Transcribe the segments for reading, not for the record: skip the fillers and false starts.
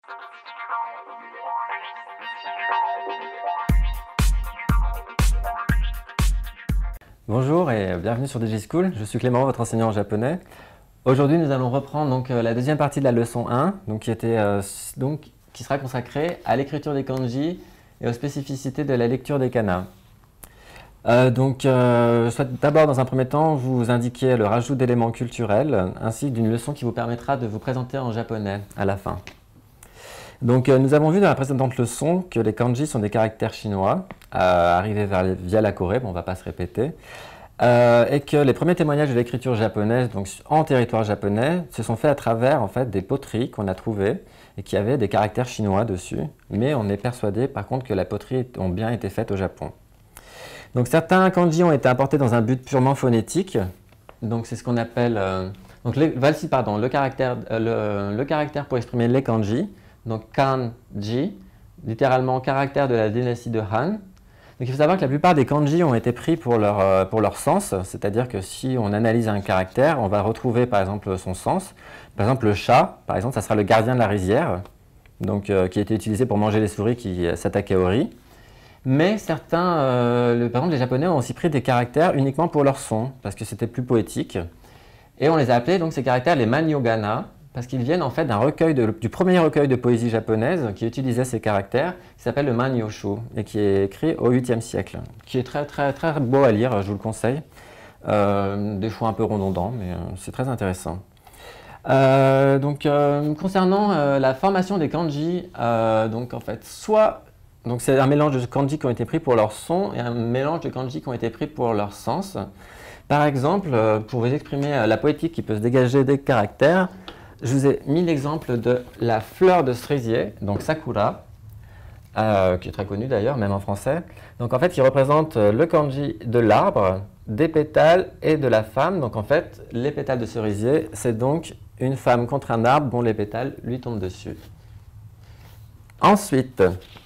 Bonjour et bienvenue sur DigiSchool, je suis Clément, votre enseignant en japonais. Aujourd'hui nous allons reprendre la deuxième partie de la leçon 1, qui sera consacrée à l'écriture des kanji et aux spécificités de la lecture des kana. Je souhaite d'abord dans un premier temps vous indiquer le rajout d'éléments culturels ainsi d'une leçon qui vous permettra de vous présenter en japonais à la fin. Nous avons vu dans la précédente leçon que les kanji sont des caractères chinois arrivés via la Corée, bon, on ne va pas se répéter, et que les premiers témoignages de l'écriture japonaise en territoire japonais se sont faits à travers en fait, des poteries qu'on a trouvées et qui avaient des caractères chinois dessus, mais on est persuadé par contre que les poteries ont bien été faites au Japon. Donc certains kanji ont été importés dans un but purement phonétique, donc c'est ce qu'on appelle le caractère pour exprimer les kanji. Donc kanji, littéralement caractère de la dynastie de Han. Donc il faut savoir que la plupart des kanji ont été pris pour leur sens, c'est-à-dire que si on analyse un caractère, on va retrouver par exemple son sens. Par exemple le chat, par exemple, ça sera le gardien de la rizière, qui a été utilisé pour manger les souris qui s'attaquaient au riz. Mais certains, par exemple les Japonais ont aussi pris des caractères uniquement pour leur son, parce que c'était plus poétique. Et on les a appelés donc ces caractères les manyogana, parce qu'ils viennent en fait du premier recueil de poésie japonaise qui utilisait ces caractères, qui s'appelle le Manyoshu, et qui est écrit au 8e siècle, qui est très beau à lire, je vous le conseille. Des fois un peu redondant, mais c'est très intéressant. Concernant la formation des kanji, c'est un mélange de kanji qui ont été pris pour leur son et un mélange de kanji qui ont été pris pour leur sens. Par exemple, pour vous exprimer la poétique qui peut se dégager des caractères, je vous ai mis l'exemple de la fleur de cerisier, donc Sakura, qui est très connue d'ailleurs, même en français. Donc en fait, qui représente le kanji de l'arbre, des pétales et de la femme. Donc en fait, les pétales de cerisier, c'est donc une femme contre un arbre dont les pétales lui tombent dessus. Ensuite,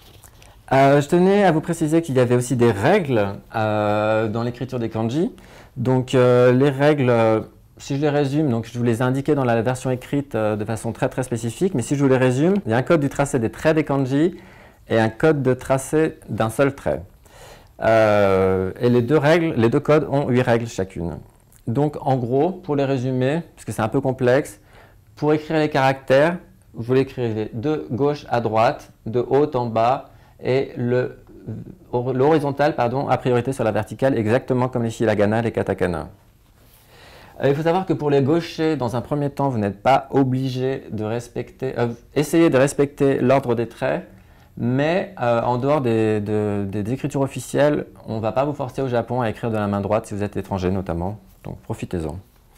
je tenais à vous préciser qu'il y avait aussi des règles dans l'écriture des kanji. Donc les règles... Si je les résume, donc je vous les ai indiquées dans la version écrite de façon très spécifique, mais si je vous les résume, il y a un code du tracé des traits des kanji et un code de tracé d'un seul trait. Et les deux codes ont 8 règles chacune. Donc en gros, pour les résumer, parce que c'est un peu complexe, pour écrire les caractères, vous l'écrivez de gauche à droite, de haut en bas, et l'horizontal a priorité sur la verticale, exactement comme les hiragana, les katakana. Il faut savoir que pour les gauchers, dans un premier temps, vous n'êtes pas obligé de essayer de respecter l'ordre des traits, mais en dehors des écritures officielles, on ne va pas vous forcer au Japon à écrire de la main droite si vous êtes étranger notamment, donc profitez-en.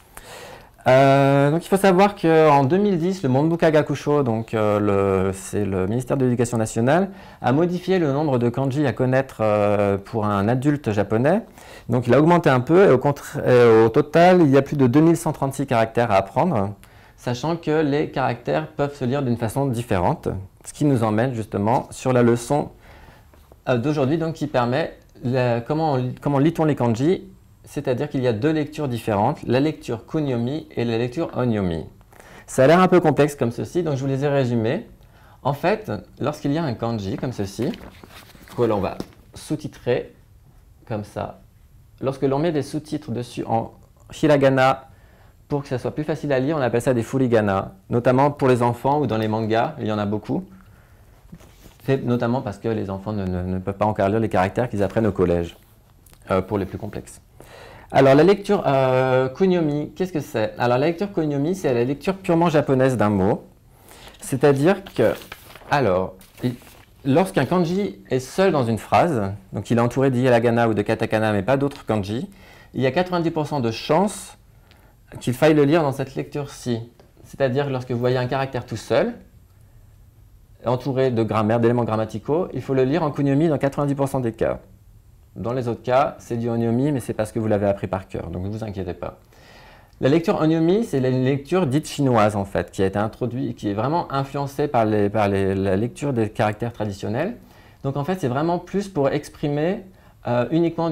Il faut savoir qu'en 2010, le Monbuka Gakusho, c'est le ministère de l'Éducation nationale, a modifié le nombre de kanji à connaître pour un adulte japonais. Donc il a augmenté un peu et au total, il y a plus de 2136 caractères à apprendre, sachant que les caractères peuvent se lire d'une façon différente, ce qui nous emmène justement sur la leçon d'aujourd'hui, qui permet comment lit-on les kanji. C'est-à-dire qu'il y a deux lectures différentes, la lecture kunyomi et la lecture onyomi. Ça a l'air un peu complexe comme ceci, donc je vous les ai résumés. En fait, lorsqu'il y a un kanji comme ceci, que l'on va sous-titrer comme ça, lorsque l'on met des sous-titres dessus en hiragana pour que ça soit plus facile à lire, on appelle ça des furigana, notamment pour les enfants ou dans les mangas, il y en a beaucoup. C'est notamment parce que les enfants ne peuvent pas encore lire les caractères qu'ils apprennent au collège, pour les plus complexes. Alors la lecture kunyomi, qu'est-ce que c'est? Alors la lecture kunyomi, c'est la lecture purement japonaise d'un mot. C'est-à-dire que, lorsqu'un kanji est seul dans une phrase, donc il est entouré d'hiragana ou de katakana, mais pas d'autres kanji, il y a 90% de chances qu'il faille le lire dans cette lecture-ci. C'est-à-dire que lorsque vous voyez un caractère tout seul, entouré de grammaire, d'éléments grammaticaux, il faut le lire en kunyomi dans 90% des cas. Dans les autres cas, c'est du onyomi, mais c'est parce que vous l'avez appris par cœur, donc ne vous inquiétez pas. La lecture onyomi, c'est une lecture dite chinoise en fait, qui a été introduite, qui est vraiment influencée par la lecture des caractères traditionnels. Donc en fait, c'est vraiment plus pour exprimer uniquement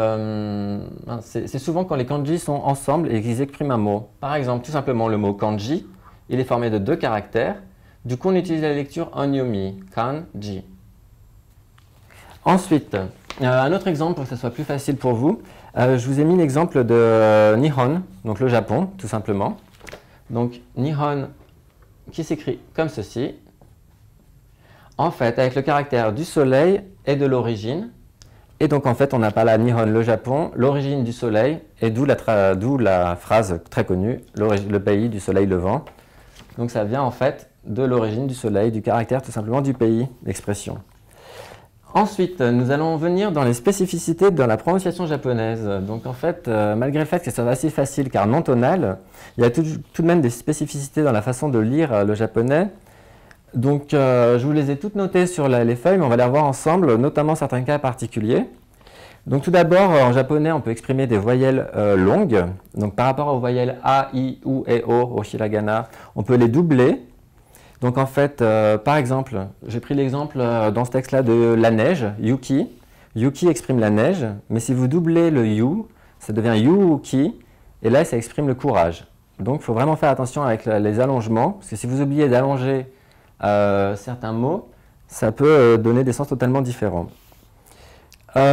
c'est souvent quand les kanji sont ensemble et qu'ils expriment un mot. Par exemple, tout simplement le mot kanji, il est formé de 2 caractères. Du coup, on utilise la lecture onyomi, kanji. Ensuite, un autre exemple pour que ce soit plus facile pour vous. Je vous ai mis l'exemple de Nihon, donc le Japon, tout simplement. Donc, Nihon qui s'écrit comme ceci. En fait, avec le caractère du soleil et de l'origine. Et donc, en fait, on n'a pas là Nihon, le Japon, l'origine du soleil, et d'où la phrase très connue, le pays du soleil levant. Donc, ça vient en fait de l'origine du soleil, du caractère tout simplement du pays, l'expression. Ensuite, nous allons venir dans les spécificités de la prononciation japonaise. Donc en fait, malgré le fait que ça soit assez facile car non tonal, il y a tout de même des spécificités dans la façon de lire le japonais. Donc je vous les ai toutes notées sur les feuilles, mais on va les revoir ensemble, notamment certains cas particuliers. Donc tout d'abord, en japonais, on peut exprimer des voyelles longues. Donc par rapport aux voyelles A, I, U et O au hiragana, on peut les doubler. Donc en fait, par exemple, j'ai pris l'exemple dans ce texte-là de la neige, yuki. Yuki exprime la neige, mais si vous doublez le yu, ça devient yuki, et là, ça exprime le courage. Donc il faut vraiment faire attention avec les allongements, parce que si vous oubliez d'allonger certains mots, ça peut donner des sens totalement différents. Pour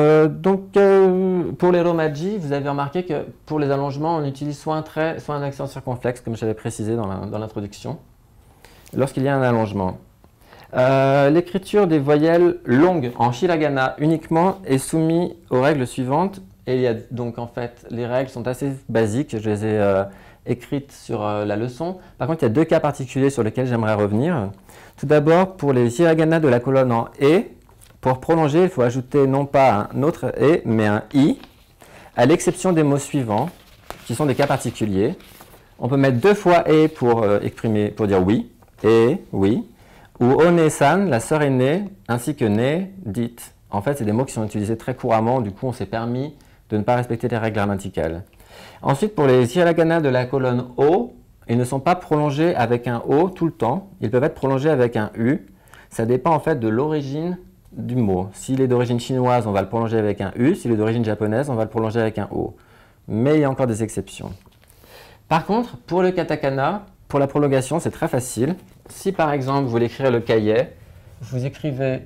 les romaji, vous avez remarqué que pour les allongements, on utilise soit un trait, soit un accent circonflexe, comme j'avais précisé dans l'introduction, lorsqu'il y a un allongement. L'écriture des voyelles longues en hiragana uniquement est soumise aux règles suivantes. Et il y a donc en fait, les règles sont assez basiques, je les ai écrites sur la leçon. Par contre, il y a deux cas particuliers sur lesquels j'aimerais revenir. Tout d'abord, pour les hiragana de la colonne en « et », pour prolonger, il faut ajouter non pas un autre « et », mais un « i », à l'exception des mots suivants, qui sont des cas particuliers. On peut mettre deux fois « et » pour dire « oui », et oui, ou one-san, la sœur aînée, ainsi que ne, dites. En fait, c'est des mots qui sont utilisés très couramment, du coup, on s'est permis de ne pas respecter les règles grammaticales. Ensuite, pour les hiragana de la colonne O, ils ne sont pas prolongés avec un O tout le temps, ils peuvent être prolongés avec un U. Ça dépend en fait de l'origine du mot. S'il est d'origine chinoise, on va le prolonger avec un U, s'il est d'origine japonaise, on va le prolonger avec un O. Mais il y a encore des exceptions. Par contre, pour le katakana, pour la prolongation, c'est très facile. Si par exemple, vous voulez écrire le kaye, vous écrivez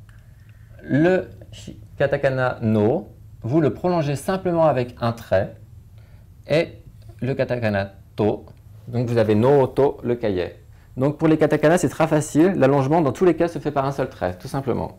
le katakana no, vous le prolongez simplement avec un trait, et le katakana to, donc vous avez no, to, le kaye. Donc pour les katakana, c'est très facile. L'allongement, dans tous les cas, se fait par un seul trait, tout simplement.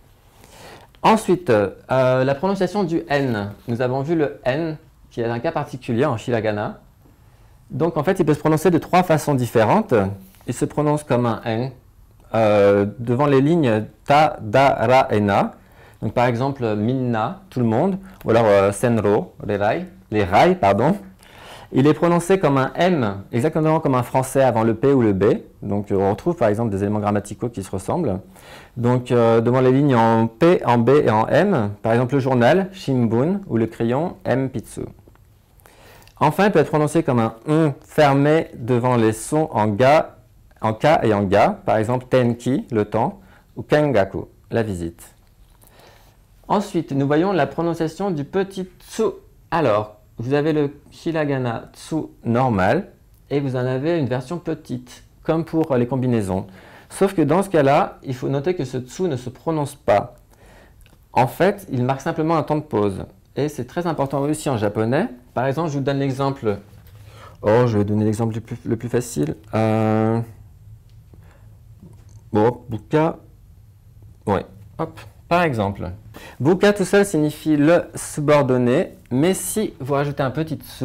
Ensuite, la prononciation du N. Nous avons vu le N, qui est un cas particulier en hiragana. Donc en fait, il peut se prononcer de trois façons différentes. Il se prononce comme un N devant les lignes ta, da, ra et na. Donc par exemple, minna, tout le monde, ou alors senro, les rails, pardon. Il est prononcé comme un M, exactement comme un français avant le P ou le B. Donc on retrouve par exemple des éléments grammaticaux qui se ressemblent. Donc devant les lignes en P, en B et en M, par exemple le journal, shimbun, ou le crayon, mpitsu. Enfin, il peut être prononcé comme un on fermé devant les sons en ga, en ka et en ga, par exemple tenki, le temps, ou kengaku, la visite. Ensuite, nous voyons la prononciation du petit tsu. Alors, vous avez le hiragana tsu normal et vous en avez une version petite, comme pour les combinaisons. Sauf que dans ce cas-là, il faut noter que ce tsu ne se prononce pas. En fait, il marque simplement un temps de pause. Et c'est très important aussi en japonais. Par exemple, je vous donne l'exemple. Oh, je vais donner l'exemple le plus facile. Bon, buka. Ouais, hop. Par exemple, buka tout seul signifie le subordonné, mais si vous rajoutez un petit tsu,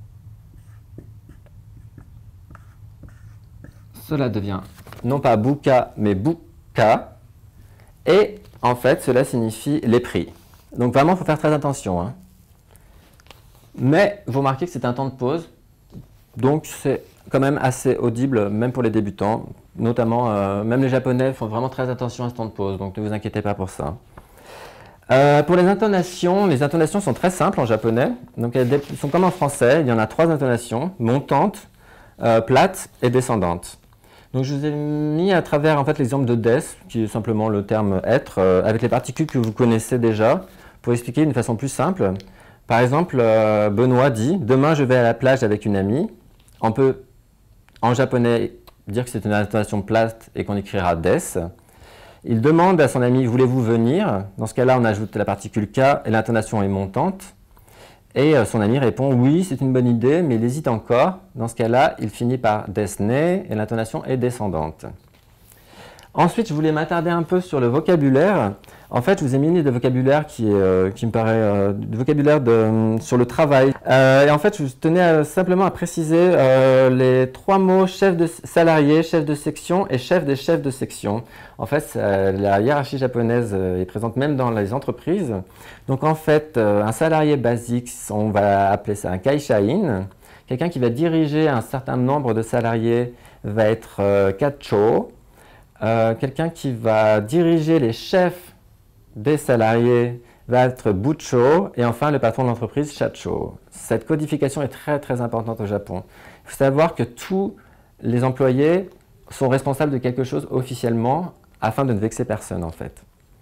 cela devient non pas buka, mais buka. Et en fait, cela signifie les prix. Donc vraiment, il faut faire très attention. Hein. Mais vous remarquez que c'est un temps de pause, donc c'est quand même assez audible, même pour les débutants. Notamment, même les Japonais font vraiment très attention à ce temps de pause, donc ne vous inquiétez pas pour ça. Pour les intonations sont très simples en japonais. Donc elles sont comme en français, il y en a trois intonations, montante, plate et descendante. Donc je vous ai mis à travers en fait l'exemple de des, qui est simplement le terme être, avec les particules que vous connaissez déjà, pour expliquer d'une façon plus simple. Par exemple, Benoît dit « Demain je vais à la plage avec une amie ». On peut en japonais dire que c'est une intonation plate et qu'on écrira des. Il demande à son ami « Voulez-vous venir ?» Dans ce cas-là, on ajoute la particule K et l'intonation est montante. Et son ami répond « Oui, c'est une bonne idée, mais il hésite encore. » Dans ce cas-là, il finit par « desne » et l'intonation est descendante. Ensuite, je voulais m'attarder un peu sur le vocabulaire. En fait, je vous ai mis une liste de vocabulaire qui me paraît du vocabulaire sur le travail. Et en fait, je tenais simplement à préciser les 3 mots chef de salarié, chef de section et chef des chefs de section. En fait, la hiérarchie japonaise est présente même dans les entreprises. Donc en fait, un salarié basique, on va appeler ça un kaishain. Quelqu'un qui va diriger un certain nombre de salariés va être kacho. Quelqu'un qui va diriger les chefs des salariés va être bucho, et enfin le patron de l'entreprise, shacho. Cette codification est très très importante au Japon. Il faut savoir que tous les employés sont responsables de quelque chose officiellement afin de ne vexer personne en fait.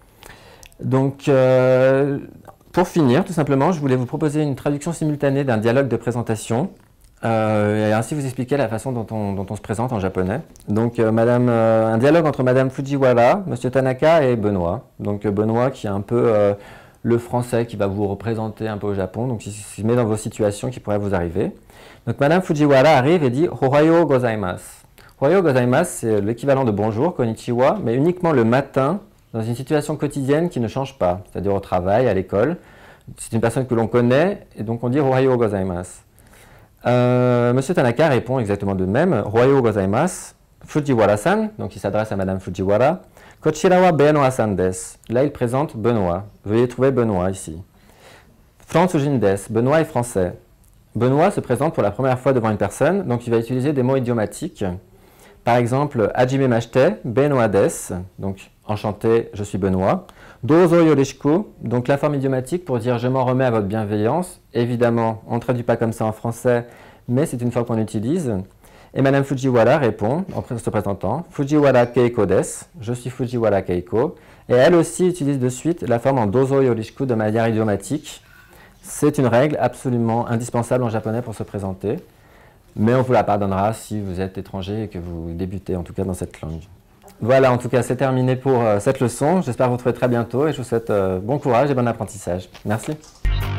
Donc pour finir, tout simplement, je voulais vous proposer une traduction simultanée d'un dialogue de présentation. Et ainsi vous expliquer la façon dont on se présente en japonais. Donc un dialogue entre Madame Fujiwara, Monsieur Tanaka et Benoît. Donc Benoît qui est un peu le français qui va vous représenter un peu au Japon, donc il se met dans vos situations qui pourraient vous arriver. Donc Madame Fujiwara arrive et dit « Ohayo gozaimasu ». Ohayo gozaimasu, c'est l'équivalent de bonjour, konnichiwa, mais uniquement le matin, dans une situation quotidienne qui ne change pas, c'est-à-dire au travail, à l'école. C'est une personne que l'on connaît, et donc on dit « Ohayo gozaimasu ». Monsieur Tanaka répond exactement de même. Ohayo gozaimasu. Fujiwara-san, donc il s'adresse à Madame Fujiwara. Kochira wa Benoît-san desu. Là, il présente Benoît. Veuillez trouver Benoît ici. Fransujin desu. Benoît est français. Benoît se présente pour la première fois devant une personne, donc il va utiliser des mots idiomatiques. Par exemple, hajime mashite, Benoît desu. Donc, enchanté, je suis Benoît. Dozo yorishiku, donc la forme idiomatique pour dire je m'en remets à votre bienveillance. Évidemment, on ne traduit pas comme ça en français, mais c'est une forme qu'on utilise. Et Madame Fujiwara répond en se présentant Fujiwara Keiko desu, je suis Fujiwara Keiko. Et elle aussi utilise de suite la forme en dozo yorishiku de manière idiomatique. C'est une règle absolument indispensable en japonais pour se présenter, mais on vous la pardonnera si vous êtes étranger et que vous débutez en tout cas dans cette langue. Voilà, en tout cas, c'est terminé pour cette leçon. J'espère vous retrouver très bientôt et je vous souhaite bon courage et bon apprentissage. Merci.